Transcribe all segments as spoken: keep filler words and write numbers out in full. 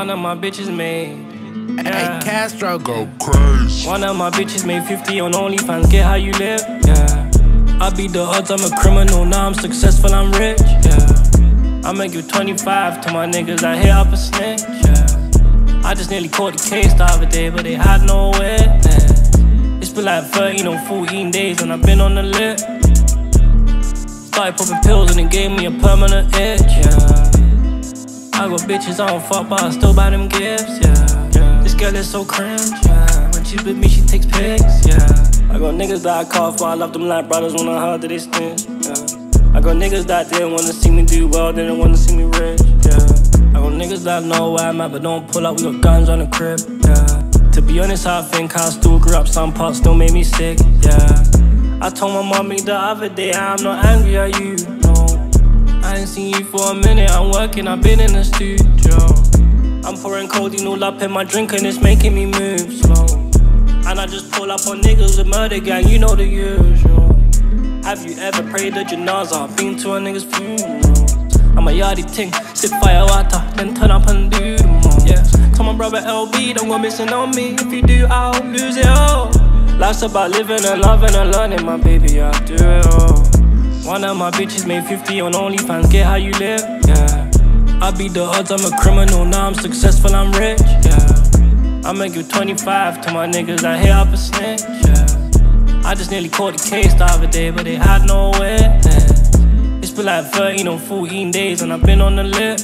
One of my bitches made. Yeah. Hey, Castro, go crazy. One of my bitches made fifty on OnlyFans. Get how you live, yeah. I beat the odds, I'm a criminal. Now I'm successful, I'm rich, yeah. I make you twenty-five to my niggas. I hit up a snitch, yeah. I just nearly caught the case the other day, but they had no witness. It's been like thirteen or fourteen days and I've been on the lip. Started popping pills and it gave me a permanent itch, yeah. I got bitches I don't fuck, but I still buy them gifts, yeah, yeah. This girl is so cringe, yeah. When she's with me, she takes pics, yeah. I got niggas that I call for, I love them like brothers when I heard that they snitch, yeah. I got niggas that didn't wanna see me do well, didn't wanna see me rich, yeah. I got niggas that know where I'm at, but don't pull up, we got guns on the crib, yeah. To be honest, I think I still grew up, some parts still made me sick, yeah. I told my mommy the other day, I'm not angry at you, no. I ain't seen you for a minute, I'm working, I've been in the studio. I'm pouring codeine all up in my drink and it's making me move slow. And I just pull up on niggas with murder gang, you know the usual. Have you ever prayed at Janazah, been to a nigga's funeral? I'm a yardie ting, sip fire water, then turn up and do the most. Yeah. Tell my brother L B, don't go missing on me, if you do I'll lose it all. Life's about living and loving and learning, my baby, I'll do it all. One of my bitches made fifty on OnlyFans, get how you live, yeah. I beat the odds, I'm a criminal, now I'm successful, I'm rich, yeah. I make you twenty-five to my niggas, I hit up a snitch, yeah. I just nearly caught the case the other day, but they had no witness. It's been like thirteen or fourteen days and I've been on the lip.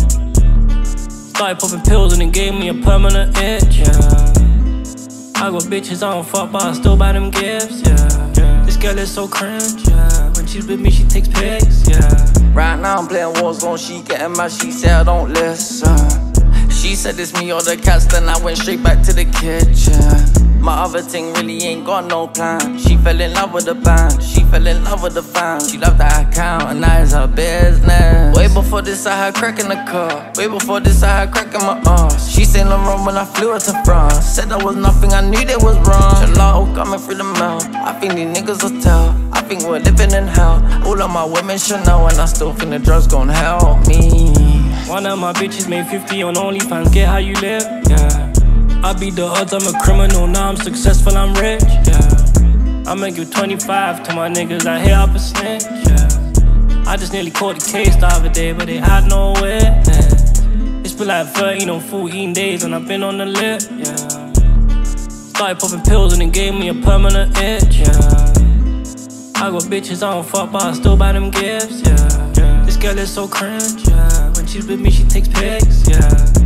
Started popping pills and it gave me a permanent itch, yeah. I got bitches I don't fuck, but I still buy them gifts, yeah, yeah. This girl is so cringe, yeah. When she's with me, she takes pics, yeah. Right now I'm playing Warzone, she getting mad, she said I don't listen. She said it's me or the cats, then I went straight back to the kitchen. My other thing really ain't got no plan. She fell in love with the band, she fell in love with the fans. She loved that account and now it's her business. Way before this I had crack in the car, way before this I had crack in my ass. She said I'm wrong when I flew her to France. Said that was nothing, I knew that was wrong. Gelato coming through the mail, I think these niggas will tell. I think we're living in hell, all of my women should know. And I still think the drugs gon' help me. One of my bitches made fifty on OnlyFans, get how you live, yeah. I beat the odds, I'm a criminal, now I'm successful, I'm rich, yeah. I make you twenty-five to my niggas, I hit up a snitch, yeah. I just nearly caught the case the other day, but they had no witness. It's been like thirteen or fourteen days and I've been on the lip, yeah. Started popping pills and it gave me a permanent itch, yeah. I got bitches I don't fuck, but I still buy them gifts, yeah, yeah. This girl is so cringe, yeah. When she's with me, she takes pics, yeah.